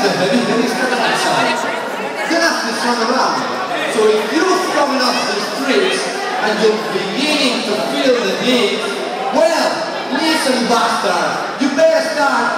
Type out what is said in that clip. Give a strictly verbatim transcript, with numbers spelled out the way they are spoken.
the heavy, heavy stuff outside. Then have to turn around. So if you're coming off the streets and you're beginning to feel the need, well, listen, bastard, you better start